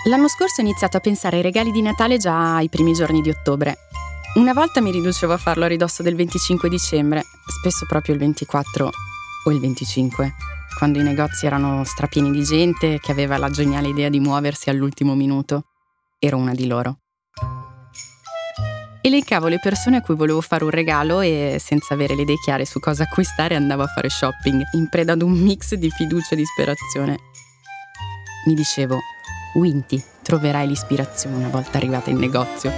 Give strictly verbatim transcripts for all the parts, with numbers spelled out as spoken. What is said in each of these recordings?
L'anno scorso ho iniziato a pensare ai regali di Natale già ai primi giorni di ottobre. Una volta mi riducevo a farlo a ridosso del venticinque dicembre, spesso proprio il ventiquattro o il venticinque, quando i negozi erano strapieni di gente che aveva la geniale idea di muoversi all'ultimo minuto. Ero una di loro. Elencavo le persone a cui volevo fare un regalo e, senza avere le idee chiare su cosa acquistare, andavo a fare shopping, in preda ad un mix di fiducia e disperazione. Mi dicevo: Winty, troverai l'ispirazione una volta arrivata in negozio.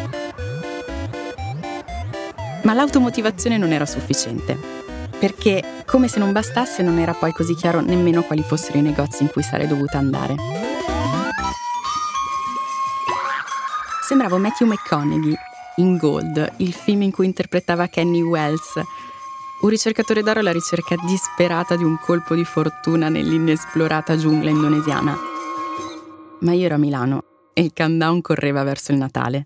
Ma l'automotivazione non era sufficiente, perché, come se non bastasse, non era poi così chiaro nemmeno quali fossero i negozi in cui sarei dovuta andare. Sembravo Matthew McConaughey in Gold, il film in cui interpretava Kenny Wells, un ricercatore d'oro alla ricerca disperata di un colpo di fortuna nell'inesplorata giungla indonesiana. Ma io ero a Milano e il countdown correva verso il Natale.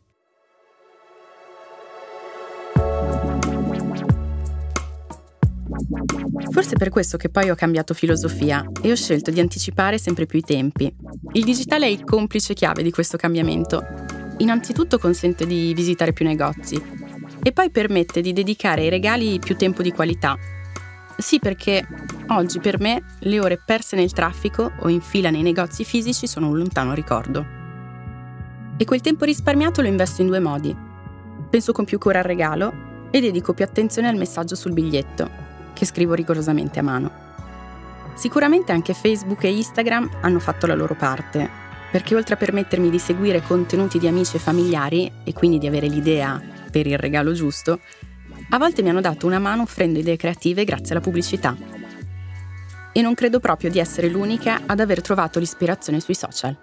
Forse per questo che poi ho cambiato filosofia e ho scelto di anticipare sempre più i tempi. Il digitale è il complice chiave di questo cambiamento. Innanzitutto consente di visitare più negozi e poi permette di dedicare ai regali più tempo di qualità. Sì, perché oggi per me le ore perse nel traffico o in fila nei negozi fisici sono un lontano ricordo. E quel tempo risparmiato lo investo in due modi. Penso con più cura al regalo e dedico più attenzione al messaggio sul biglietto, che scrivo rigorosamente a mano. Sicuramente anche Facebook e Instagram hanno fatto la loro parte, perché oltre a permettermi di seguire contenuti di amici e familiari e quindi di avere l'idea per il regalo giusto, a volte mi hanno dato una mano offrendo idee creative grazie alla pubblicità. E non credo proprio di essere l'unica ad aver trovato l'ispirazione sui social.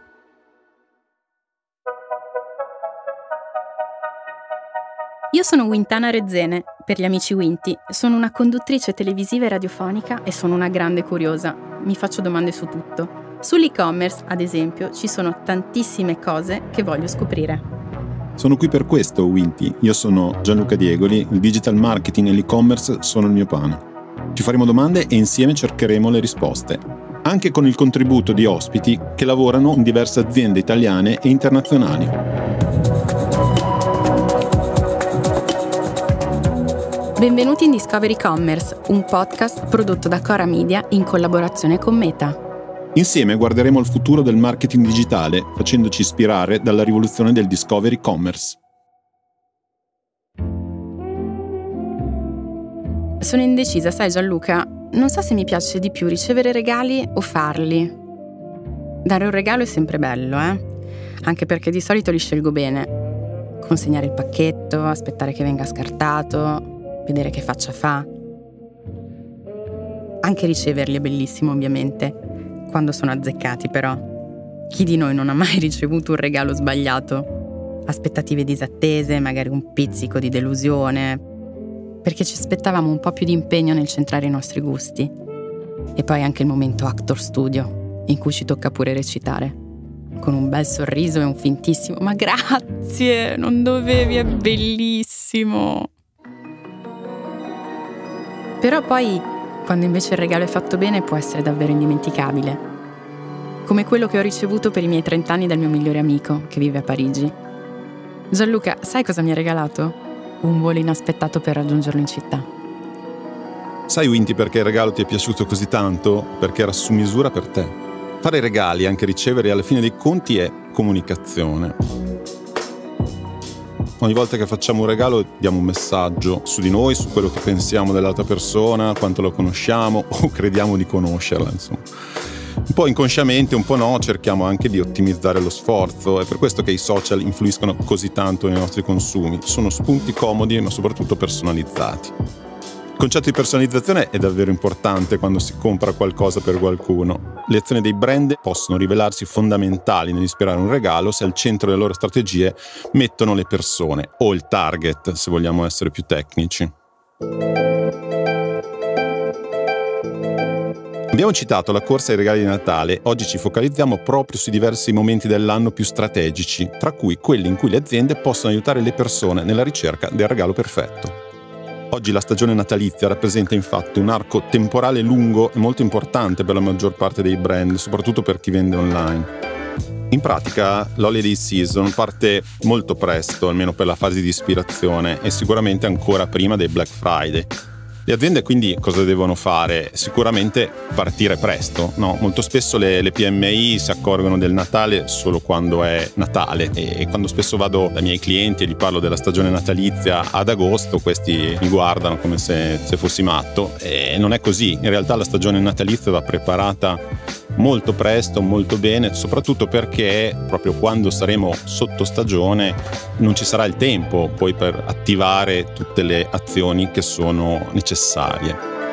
Io sono Wintana Rezzene, per gli amici Winty. Sono una conduttrice televisiva e radiofonica e sono una grande curiosa. Mi faccio domande su tutto. Sull'e-commerce, ad esempio, ci sono tantissime cose che voglio scoprire. Sono qui per questo, Winty. Io sono Gianluca Diegoli, il digital marketing e l'e-commerce sono il mio pane. Ci faremo domande e insieme cercheremo le risposte, anche con il contributo di ospiti che lavorano in diverse aziende italiane e internazionali. Benvenuti in Discovery Commerce, un podcast prodotto da Cora Media in collaborazione con Meta. Insieme guarderemo al futuro del marketing digitale, facendoci ispirare dalla rivoluzione del Discovery Commerce. Sono indecisa, sai Gianluca, non so se mi piace di più ricevere regali o farli. Dare un regalo è sempre bello, eh? Anche perché di solito li scelgo bene. Consegnare il pacchetto, aspettare che venga scartato, vedere che faccia fa. Anche riceverli è bellissimo, ovviamente. Quando sono azzeccati, però. Chi di noi non ha mai ricevuto un regalo sbagliato? Aspettative disattese, magari un pizzico di delusione, perché ci aspettavamo un po' più di impegno nel centrare i nostri gusti. E poi anche il momento actor studio, in cui ci tocca pure recitare, con un bel sorriso e un fintissimo «Ma grazie, non dovevi, è bellissimo!» Però poi, quando invece il regalo è fatto bene, può essere davvero indimenticabile. Come quello che ho ricevuto per i miei trent'anni dal mio migliore amico, che vive a Parigi. Gianluca, sai cosa mi ha regalato? Un volo inaspettato per raggiungerlo in città. Sai, Winty, perché il regalo ti è piaciuto così tanto? Perché era su misura per te. Fare regali, anche ricevere, alla fine dei conti è comunicazione. Ogni volta che facciamo un regalo diamo un messaggio su di noi, su quello che pensiamo dell'altra persona, quanto lo conosciamo o crediamo di conoscerla, insomma. Un po' inconsciamente, un po' no, cerchiamo anche di ottimizzare lo sforzo. È per questo che i social influiscono così tanto nei nostri consumi. Sono spunti comodi, ma soprattutto personalizzati. Il concetto di personalizzazione è davvero importante quando si compra qualcosa per qualcuno. Le azioni dei brand possono rivelarsi fondamentali nell'ispirare un regalo se al centro delle loro strategie mettono le persone, o il target, se vogliamo essere più tecnici. Abbiamo citato la corsa ai regali di Natale, oggi ci focalizziamo proprio sui diversi momenti dell'anno più strategici, tra cui quelli in cui le aziende possono aiutare le persone nella ricerca del regalo perfetto. Oggi la stagione natalizia rappresenta infatti un arco temporale lungo e molto importante per la maggior parte dei brand, soprattutto per chi vende online. In pratica l'holiday season parte molto presto, almeno per la fase di ispirazione, e sicuramente ancora prima dei Black Friday. Le aziende quindi cosa devono fare? Sicuramente partire presto, no? Molto spesso le, le P M I si accorgono del Natale solo quando è Natale, e quando spesso vado dai miei clienti e gli parlo della stagione natalizia ad agosto, questi mi guardano come se, se fossi matto, e non è così. In realtà la stagione natalizia va preparata molto presto, molto bene, soprattutto perché proprio quando saremo sotto stagione non ci sarà il tempo poi per attivare tutte le azioni che sono necessarie.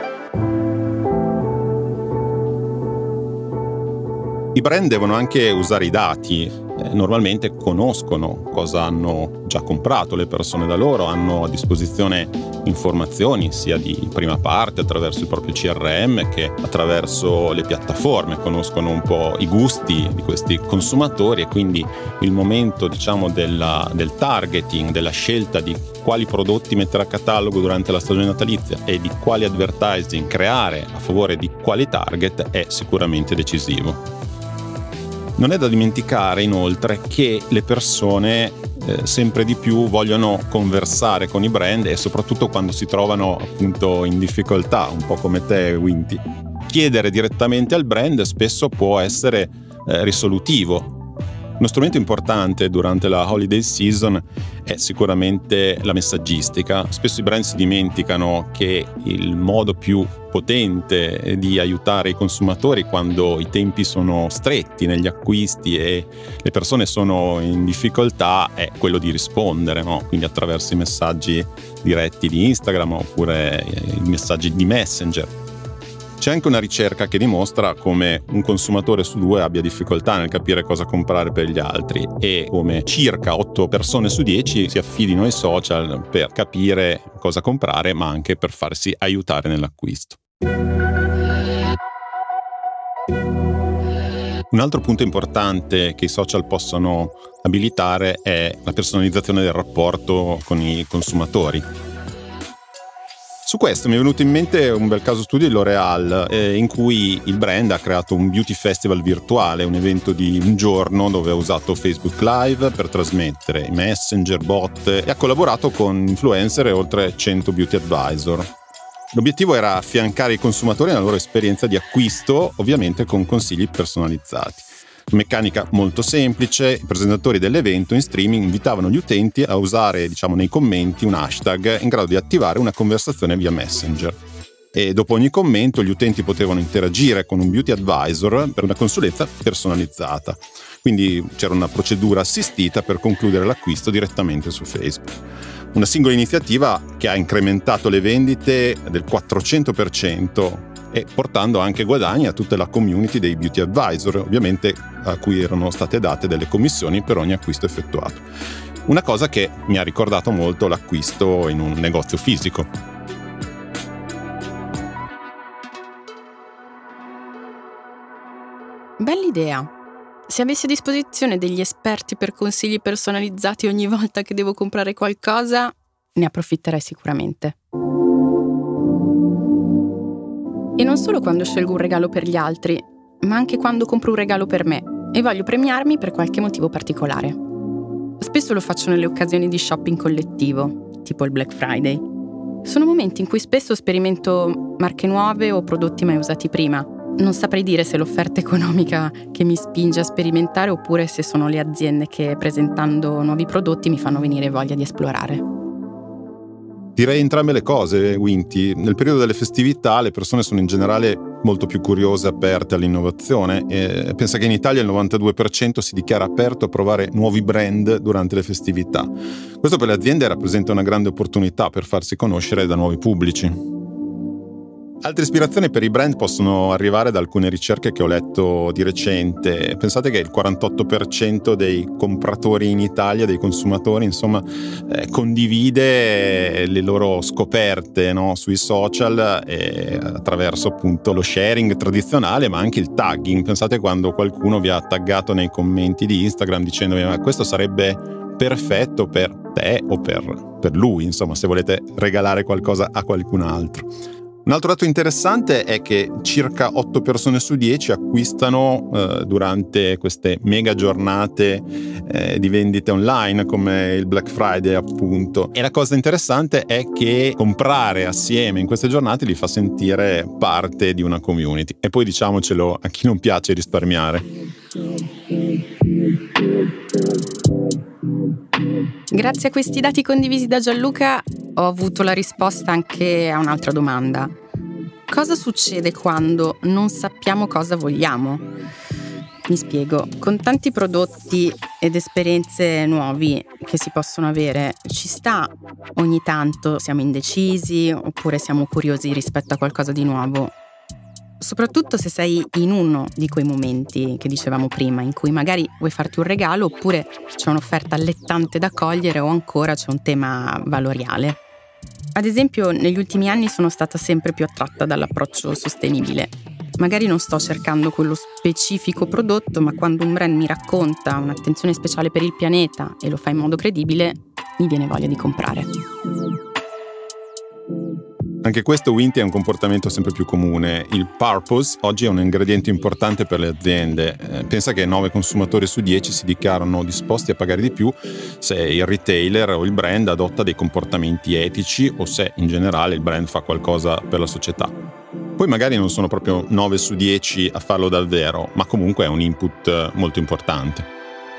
I brand devono anche usare i dati. Normalmente conoscono cosa hanno già comprato le persone da loro, hanno a disposizione informazioni sia di prima parte attraverso il proprio C R M che attraverso le piattaforme, conoscono un po' i gusti di questi consumatori, e quindi il momento, diciamo, della, del targeting, della scelta di quali prodotti mettere a catalogo durante la stagione natalizia e di quali advertising creare a favore di quali target è sicuramente decisivo. Non è da dimenticare inoltre che le persone eh, sempre di più vogliono conversare con i brand, e soprattutto quando si trovano appunto in difficoltà, un po' come te, Winty. Chiedere direttamente al brand spesso può essere eh, risolutivo. Uno strumento importante durante la holiday season è sicuramente la messaggistica. Spesso i brand si dimenticano che il modo più potente di aiutare i consumatori quando i tempi sono stretti negli acquisti e le persone sono in difficoltà è quello di rispondere, no? Quindi attraverso i messaggi diretti di Instagram oppure i messaggi di Messenger. C'è anche una ricerca che dimostra come un consumatore su due abbia difficoltà nel capire cosa comprare per gli altri, e come circa otto persone su dieci si affidino ai social per capire cosa comprare, ma anche per farsi aiutare nell'acquisto. Un altro punto importante che i social possono abilitare è la personalizzazione del rapporto con i consumatori. Su questo mi è venuto in mente un bel caso studio di L'Oréal, eh, in cui il brand ha creato un beauty festival virtuale, un evento di un giorno dove ha usato Facebook Live per trasmettere i messenger, bot, e ha collaborato con influencer e oltre cento beauty advisor. L'obiettivo era affiancare i consumatori nella loro esperienza di acquisto, ovviamente con consigli personalizzati. Meccanica molto semplice: i presentatori dell'evento in streaming invitavano gli utenti a usare, diciamo, nei commenti un hashtag in grado di attivare una conversazione via Messenger. E dopo ogni commento gli utenti potevano interagire con un beauty advisor per una consulenza personalizzata. Quindi c'era una procedura assistita per concludere l'acquisto direttamente su Facebook. Una singola iniziativa che ha incrementato le vendite del quattrocento per cento e portando anche guadagni a tutta la community dei beauty advisor, ovviamente a cui erano state date delle commissioni per ogni acquisto effettuato. Una cosa che mi ha ricordato molto l'acquisto in un negozio fisico. Bell'idea. Se avessi a disposizione degli esperti per consigli personalizzati ogni volta che devo comprare qualcosa, ne approfitterei sicuramente. E non solo quando scelgo un regalo per gli altri, ma anche quando compro un regalo per me e voglio premiarmi per qualche motivo particolare. Spesso lo faccio nelle occasioni di shopping collettivo, tipo il Black Friday. Sono momenti in cui spesso sperimento marche nuove o prodotti mai usati prima. Non saprei dire se l'offerta economica che mi spinge a sperimentare oppure se sono le aziende che, presentando nuovi prodotti, mi fanno venire voglia di esplorare. Direi entrambe le cose, Winty. Nel periodo delle festività le persone sono in generale molto più curiose e aperte all'innovazione, e pensa che in Italia il novantadue per cento si dichiara aperto a provare nuovi brand durante le festività. Questo per le aziende rappresenta una grande opportunità per farsi conoscere da nuovi pubblici. Altre ispirazioni per i brand possono arrivare da alcune ricerche che ho letto di recente. Pensate che il quarantotto per cento dei compratori in Italia, dei consumatori, insomma, eh, condivide le loro scoperte, no, sui social, eh, attraverso appunto lo sharing tradizionale, ma anche il tagging. Pensate quando qualcuno vi ha taggato nei commenti di Instagram dicendovi: ma questo sarebbe perfetto per te o per, per lui, insomma, se volete regalare qualcosa a qualcun altro. Un altro dato interessante è che circa otto persone su dieci acquistano eh, durante queste mega giornate eh, di vendite online come il Black Friday, appunto. E la cosa interessante è che comprare assieme in queste giornate li fa sentire parte di una community. E poi diciamocelo a chi non piace risparmiare. Grazie a questi dati condivisi da Gianluca ho avuto la risposta anche a un'altra domanda. Cosa succede quando non sappiamo cosa vogliamo? Mi spiego. Con tanti prodotti ed esperienze nuovi che si possono avere, ci sta ogni tanto siamo indecisi oppure siamo curiosi rispetto a qualcosa di nuovo. Soprattutto se sei in uno di quei momenti che dicevamo prima, in cui magari vuoi farti un regalo oppure c'è un'offerta allettante da cogliere o ancora c'è un tema valoriale. Ad esempio, negli ultimi anni sono stata sempre più attratta dall'approccio sostenibile. Magari non sto cercando quello specifico prodotto, ma quando un brand mi racconta un'attenzione speciale per il pianeta e lo fa in modo credibile, mi viene voglia di comprare. Anche questo, Winti, è un comportamento sempre più comune. Il purpose oggi è un ingrediente importante per le aziende. Eh, pensa che nove consumatori su dieci si dichiarano disposti a pagare di più se il retailer o il brand adotta dei comportamenti etici o se in generale il brand fa qualcosa per la società. Poi magari non sono proprio nove su dieci a farlo davvero, ma comunque è un input molto importante.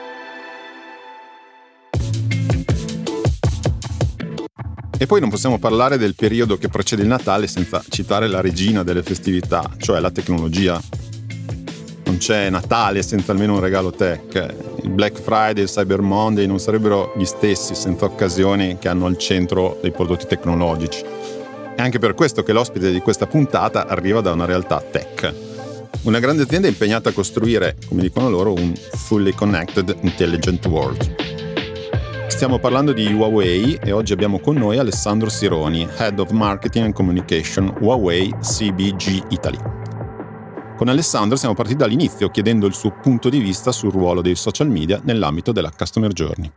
E poi non possiamo parlare del periodo che precede il Natale senza citare la regina delle festività, cioè la tecnologia. Non c'è Natale senza almeno un regalo tech. Il Black Friday e il Cyber Monday non sarebbero gli stessi senza occasioni che hanno al centro dei prodotti tecnologici. È anche per questo che l'ospite di questa puntata arriva da una realtà tech. Una grande azienda è impegnata a costruire, come dicono loro, un fully connected intelligent world. Stiamo parlando di Huawei e oggi abbiamo con noi Alessandro Sironi, Head of Marketing and Communication Huawei C B G Italy. Con Alessandro siamo partiti dall'inizio chiedendo il suo punto di vista sul ruolo dei social media nell'ambito della Customer Journey.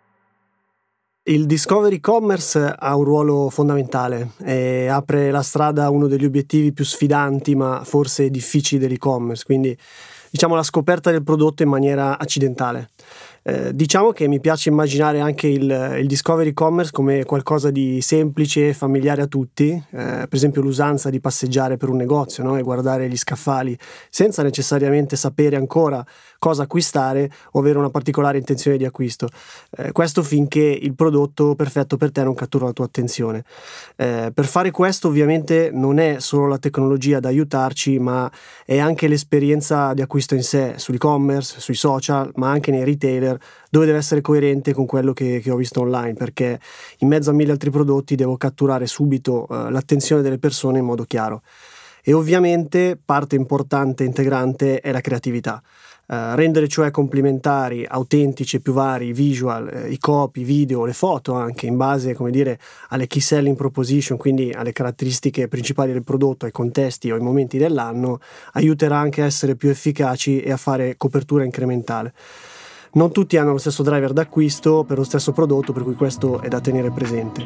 Il Discovery Commerce ha un ruolo fondamentale e apre la strada a uno degli obiettivi più sfidanti ma forse difficili dell'e-commerce, quindi diciamo la scoperta del prodotto in maniera accidentale. Eh, diciamo che mi piace immaginare anche il, il Discovery Commerce come qualcosa di semplice e familiare a tutti, eh, per esempio l'usanza di passeggiare per un negozio, no? E guardare gli scaffali senza necessariamente sapere ancora cosa acquistare o avere una particolare intenzione di acquisto. Eh, questo finché il prodotto perfetto per te non cattura la tua attenzione. Eh, per fare questo ovviamente non è solo la tecnologia ad aiutarci, ma è anche l'esperienza di acquisto in sé, sull'e-commerce, sui social, ma anche nei retailer, dove deve essere coerente con quello che, che ho visto online, perché in mezzo a mille altri prodotti devo catturare subito uh, l'attenzione delle persone in modo chiaro. E ovviamente parte importante e integrante è la creatività. Uh, rendere cioè complementari, autentici e più vari i visual, eh, i copy, i video, le foto anche in base, come dire, alle key selling proposition, quindi alle caratteristiche principali del prodotto, ai contesti o ai momenti dell'anno, aiuterà anche a essere più efficaci e a fare copertura incrementale. Non tutti hanno lo stesso driver d'acquisto per lo stesso prodotto, per cui questo è da tenere presente.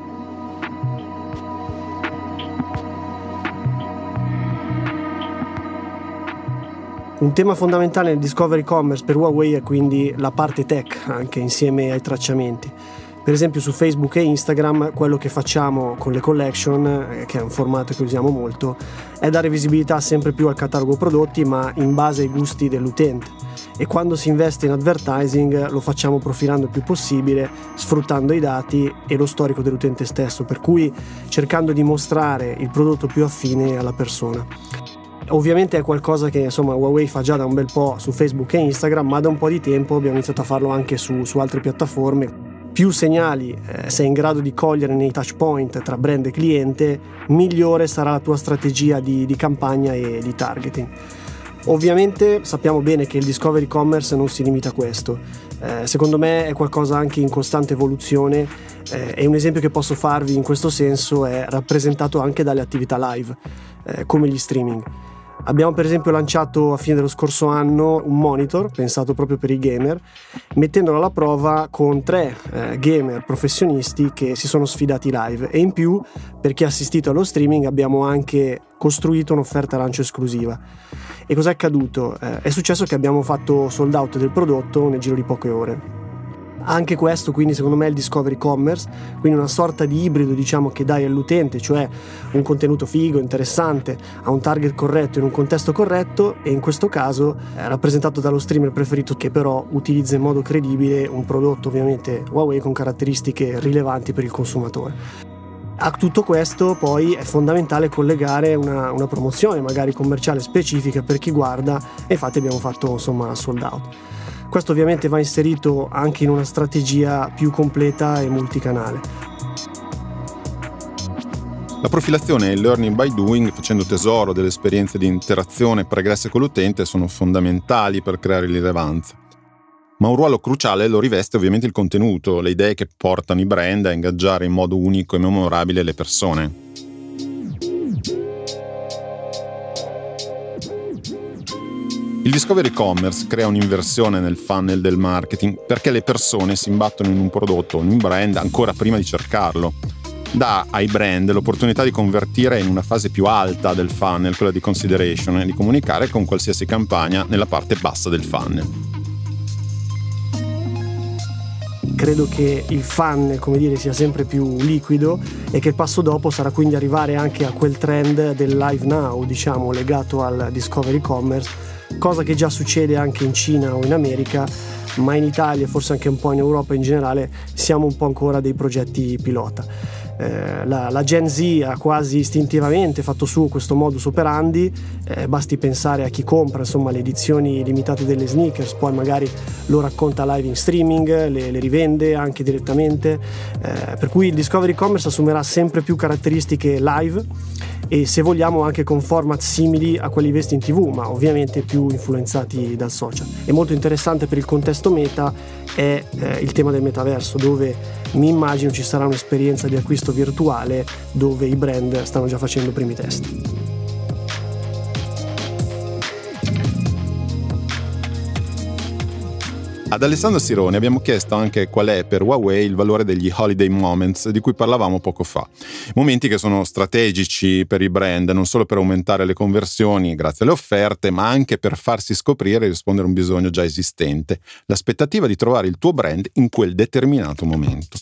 Un tema fondamentale nel Discovery Commerce per Huawei è quindi la parte tech, anche insieme ai tracciamenti. Per esempio su Facebook e Instagram quello che facciamo con le collection, che è un formato che usiamo molto, è dare visibilità sempre più al catalogo prodotti ma in base ai gusti dell'utente. E quando si investe in advertising lo facciamo profilando il più possibile, sfruttando i dati e lo storico dell'utente stesso, per cui cercando di mostrare il prodotto più affine alla persona. Ovviamente è qualcosa che insomma Huawei fa già da un bel po' su Facebook e Instagram, ma da un po' di tempo abbiamo iniziato a farlo anche su, su altre piattaforme. Più segnali eh, sei in grado di cogliere nei touch point tra brand e cliente, migliore sarà la tua strategia di, di campagna e di targeting. Ovviamente sappiamo bene che il Discovery Commerce non si limita a questo. Eh, secondo me è qualcosa anche in costante evoluzione eh, e un esempio che posso farvi in questo senso è rappresentato anche dalle attività live, eh, come gli streaming. Abbiamo per esempio lanciato a fine dello scorso anno un monitor pensato proprio per i gamer, mettendolo alla prova con tre eh, gamer professionisti che si sono sfidati live, e in più, per chi ha assistito allo streaming, abbiamo anche costruito un'offerta lancio esclusiva. E cos'è accaduto? Eh, è successo che abbiamo fatto sold out del prodotto nel giro di poche ore. Anche questo quindi secondo me è il Discovery Commerce, quindi una sorta di ibrido, diciamo, che dai all'utente, cioè un contenuto figo, interessante, a un target corretto in un contesto corretto, e in questo caso è rappresentato dallo streamer preferito che però utilizza in modo credibile un prodotto ovviamente Huawei con caratteristiche rilevanti per il consumatore. A tutto questo poi è fondamentale collegare una, una promozione magari commerciale specifica per chi guarda, e infatti abbiamo fatto insomma sold out. Questo ovviamente va inserito anche in una strategia più completa e multicanale. La profilazione e il learning by doing, facendo tesoro delle esperienze di interazione pregresse con l'utente, sono fondamentali per creare rilevanza. Ma un ruolo cruciale lo riveste ovviamente il contenuto, le idee che portano i brand a ingaggiare in modo unico e memorabile le persone. Il Discovery Commerce crea un'inversione nel funnel del marketing perché le persone si imbattono in un prodotto o in un brand ancora prima di cercarlo. Dà ai brand l'opportunità di convertire in una fase più alta del funnel, quella di consideration, e di comunicare con qualsiasi campagna nella parte bassa del funnel. Credo che il funnel, come dire, sia sempre più liquido, e che il passo dopo sarà quindi arrivare anche a quel trend del live now, diciamo, legato al Discovery Commerce, cosa che già succede anche in Cina o in America, ma in Italia e forse anche un po' in Europa in generale siamo un po' ancora dei progetti pilota. Eh, la, la Gen Z ha quasi istintivamente fatto su questo modus operandi, eh, basti pensare a chi compra insomma le edizioni limitate delle sneakers, poi magari lo racconta live in streaming, le, le rivende anche direttamente, eh, per cui il Discovery Commerce assumerà sempre più caratteristiche live, e se vogliamo anche con format simili a quelli visti in tv, ma ovviamente più influenzati dal social. E molto interessante per il contesto meta è eh, il tema del metaverso, dove mi immagino ci sarà un'esperienza di acquisto virtuale dove i brand stanno già facendo i primi test. Ad Alessandro Sironi abbiamo chiesto anche qual è per Huawei il valore degli holiday moments di cui parlavamo poco fa. Momenti che sono strategici per i brand, non solo per aumentare le conversioni grazie alle offerte, ma anche per farsi scoprire e rispondere a un bisogno già esistente, l'aspettativa di trovare il tuo brand in quel determinato momento.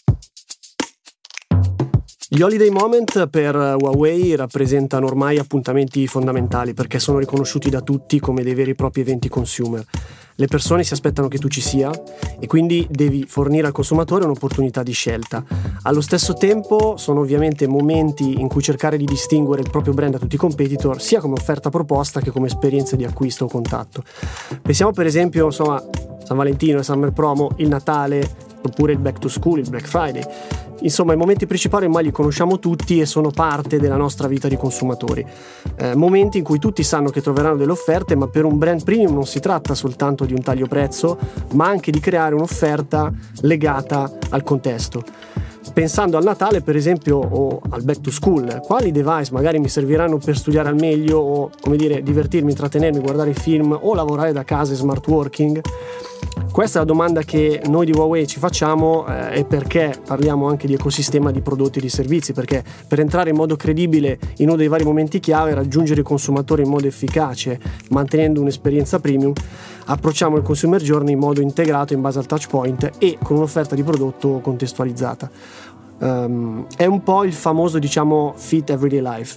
Gli holiday moment per Huawei rappresentano ormai appuntamenti fondamentali, perché sono riconosciuti da tutti come dei veri e propri eventi consumer. Le persone si aspettano che tu ci sia, e quindi devi fornire al consumatore un'opportunità di scelta. Allo stesso tempo sono ovviamente momenti in cui cercare di distinguere il proprio brand da tutti i competitor, sia come offerta proposta che come esperienza di acquisto o contatto. Pensiamo per esempio, insomma, San Valentino, il Summer Promo, il Natale, oppure il Back to School, il Black Friday. Insomma, i momenti principali ormai li conosciamo tutti e sono parte della nostra vita di consumatori. Eh, momenti in cui tutti sanno che troveranno delle offerte, ma per un brand premium non si tratta soltanto di un taglio prezzo, ma anche di creare un'offerta legata al contesto. Pensando al Natale, per esempio, o al Back to School, quali device magari mi serviranno per studiare al meglio o, come dire, divertirmi, intrattenermi, guardare film o lavorare da casa e smart working? Questa è la domanda che noi di Huawei ci facciamo, eh, e perché parliamo anche di ecosistema di prodotti e di servizi, perché per entrare in modo credibile in uno dei vari momenti chiave, raggiungere il consumatore in modo efficace, mantenendo un'esperienza premium, approcciamo il consumer journey in modo integrato in base al touch point e con un'offerta di prodotto contestualizzata. Um, è un po' il famoso, diciamo, fit everyday life.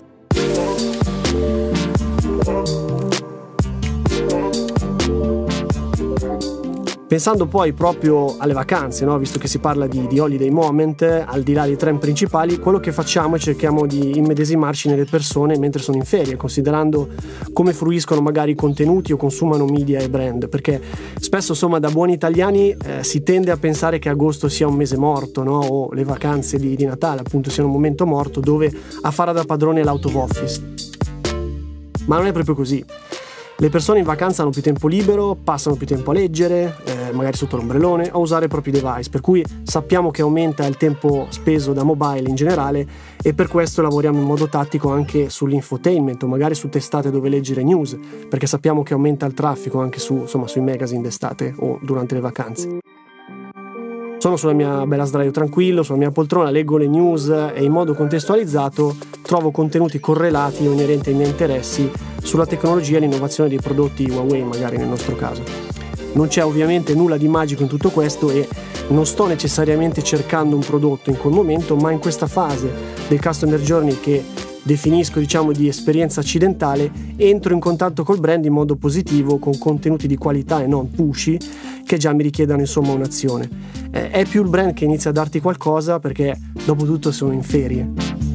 Pensando poi proprio alle vacanze, no? Visto che si parla di, di holiday moment, al di là dei trend principali, quello che facciamo è cerchiamo di immedesimarci nelle persone mentre sono in ferie, considerando come fruiscono magari i contenuti o consumano media e brand, perché spesso, insomma, da buoni italiani eh, si tende a pensare che agosto sia un mese morto, no? O le vacanze di, di Natale appunto siano un momento morto dove a fare da padrone è l'out of office. Ma non è proprio così. Le persone in vacanza hanno più tempo libero, passano più tempo a leggere, eh, magari sotto l'ombrellone, a usare i propri device, per cui sappiamo che aumenta il tempo speso da mobile in generale e per questo lavoriamo in modo tattico anche sull'infotainment o magari su testate dove leggere news, perché sappiamo che aumenta il traffico anche su, insomma, sui magazine d'estate o durante le vacanze. Sono sulla mia bella sdraio tranquillo, sulla mia poltrona, leggo le news e in modo contestualizzato trovo contenuti correlati o inerenti ai miei interessi sulla tecnologia e l'innovazione dei prodotti Huawei, magari nel nostro caso. Non c'è ovviamente nulla di magico in tutto questo e non sto necessariamente cercando un prodotto in quel momento, ma in questa fase del customer journey che definisco, diciamo, di esperienza accidentale, entro in contatto col brand in modo positivo con contenuti di qualità e non pushy che già mi richiedano insomma un'azione. Eh, è più il brand che inizia a darti qualcosa perché dopo tutto sono in ferie.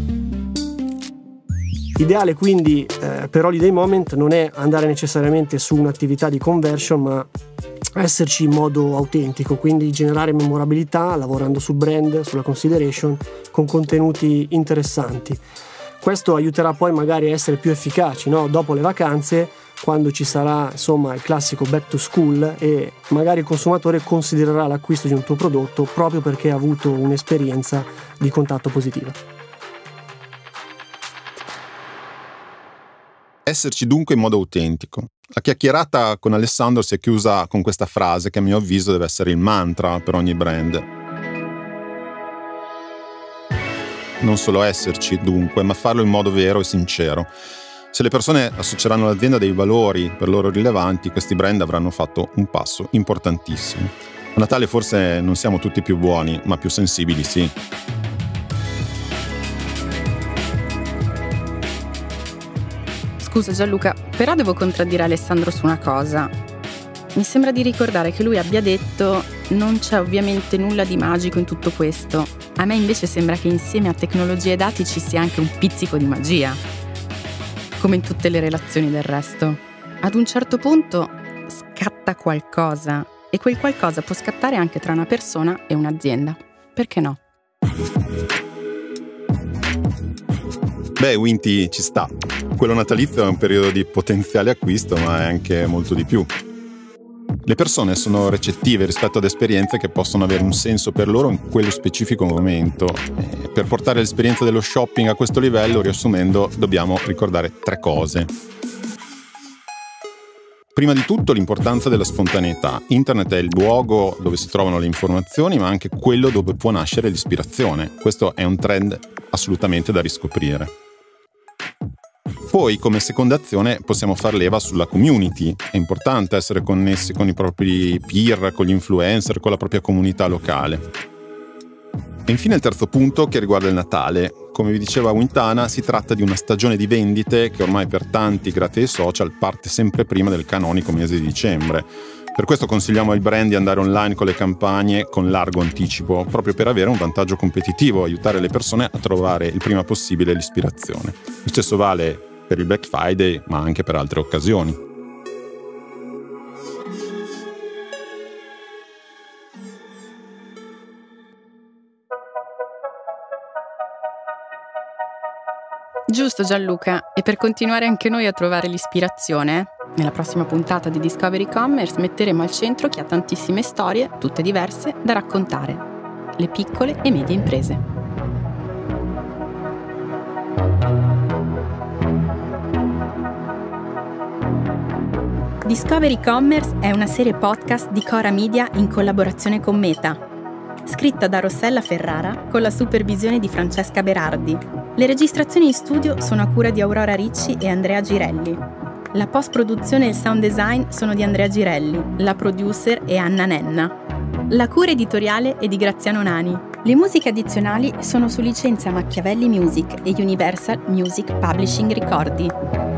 Ideale quindi eh, per Holiday Moment non è andare necessariamente su un'attività di conversion, ma esserci in modo autentico, quindi generare memorabilità lavorando sul brand, sulla consideration, con contenuti interessanti. Questo aiuterà poi magari a essere più efficaci, no? Dopo le vacanze, quando ci sarà insomma il classico back to school e magari il consumatore considererà l'acquisto di un tuo prodotto proprio perché ha avuto un'esperienza di contatto positiva. Esserci dunque in modo autentico. La chiacchierata con Alessandro si è chiusa con questa frase che a mio avviso deve essere il mantra per ogni brand. Non solo esserci dunque, ma farlo in modo vero e sincero. Se le persone associeranno all'azienda dei valori per loro rilevanti, questi brand avranno fatto un passo importantissimo. A Natale forse non siamo tutti più buoni, ma più sensibili sì. Scusa Gianluca, però devo contraddire Alessandro su una cosa. Mi sembra di ricordare che lui abbia detto non c'è ovviamente nulla di magico in tutto questo. A me invece sembra che insieme a tecnologia e dati ci sia anche un pizzico di magia. Come in tutte le relazioni del resto. Ad un certo punto scatta qualcosa e quel qualcosa può scattare anche tra una persona e un'azienda. Perché no? Beh, Winty ci sta. Quello natalizio è un periodo di potenziale acquisto, ma è anche molto di più. Le persone sono recettive rispetto ad esperienze che possono avere un senso per loro in quello specifico momento. E per portare l'esperienza dello shopping a questo livello, riassumendo, dobbiamo ricordare tre cose. Prima di tutto l'importanza della spontaneità. Internet è il luogo dove si trovano le informazioni, ma anche quello dove può nascere l'ispirazione. Questo è un trend assolutamente da riscoprire. Poi, come seconda azione, possiamo far leva sulla community. È importante essere connessi con i propri peer, con gli influencer, con la propria comunità locale. E infine il terzo punto che riguarda il Natale. Come vi diceva Wintana, si tratta di una stagione di vendite che ormai per tanti, grazie ai social, parte sempre prima del canonico mese di dicembre. Per questo consigliamo ai brand di andare online con le campagne con largo anticipo, proprio per avere un vantaggio competitivo, aiutare le persone a trovare il prima possibile l'ispirazione. Lo stesso vale per il Black Friday, ma anche per altre occasioni. Giusto Gianluca, e per continuare anche noi a trovare l'ispirazione, nella prossima puntata di Discovery Commerce metteremo al centro chi ha tantissime storie, tutte diverse, da raccontare. Le piccole e medie imprese. Discovery Commerce è una serie podcast di Cora Media in collaborazione con Meta. Scritta da Rossella Ferrara con la supervisione di Francesca Berardi. Le registrazioni in studio sono a cura di Aurora Ricci e Andrea Girelli. La post-produzione e il sound design sono di Andrea Girelli, la producer è Anna Nenna. La cura editoriale è di Graziano Nani. Le musiche addizionali sono su licenza Machiavelli Music e Universal Music Publishing Ricordi.